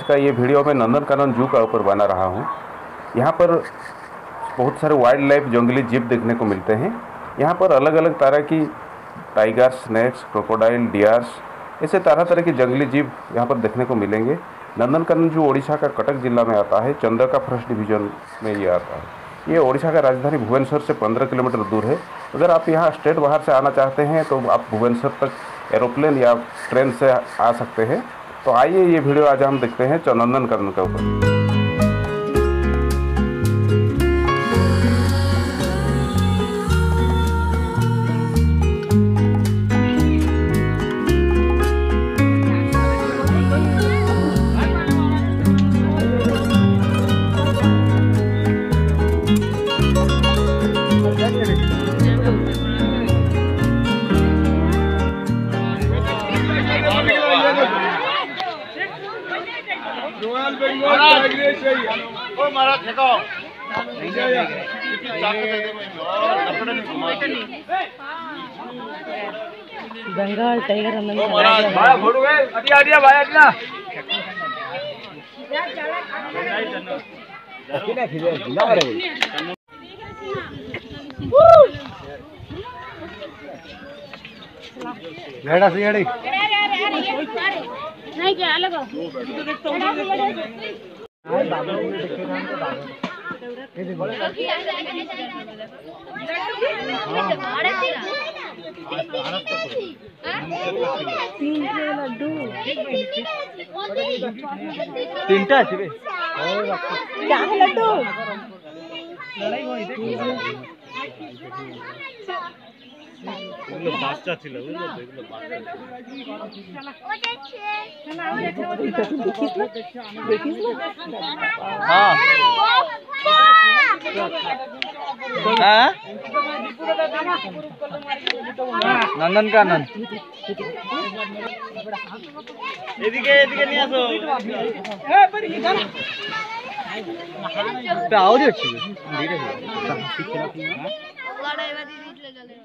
का ये वीडियो मैं नंदनकानन जू का ऊपर बना रहा हूँ। यहाँ पर बहुत सारे वाइल्ड लाइफ जंगली जीव देखने को मिलते हैं। यहाँ पर अलग अलग तरह की टाइगर, स्नैक्स, क्रोकोडाइल, डियर्स, ऐसे तरह तरह के जंगली जीव यहाँ पर देखने को मिलेंगे। नंदनकानन जू ओडिशा का कटक जिला में आता है, चंद्रका फॉरेस्ट डिवीजन में ये आता है। ये ओडिशा का राजधानी भुवनेश्वर से 15 किलोमीटर दूर है। अगर आप यहाँ स्टेट बाहर से आना चाहते हैं तो आप भुवनेश्वर तक एरोप्लेन या ट्रेन से आ सकते हैं। तो आइए ये वीडियो आज हम देखते हैं नंदनकानन के ऊपर। रॉयल बंगाल टाइगर चाहिए ओ मारा फेंको बंगाल टाइगर ओ मारा भाई फोटो है अटिया अटिया भाई अटिया किने खिले ना रे लेडा से येड़ी नहीं क्या अलग लड्डू तीनटा আছে क्या है लड्डू এগুলো বাচ্চা ছিল বুঝলো এগুলো বাচ্চা দেখিস না হ্যাঁ হ্যাঁ নন্দনকানন এদিকে এদিকে নিয়ে আসো আউরি ଅଛି ধীরে ধীরে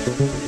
हैं।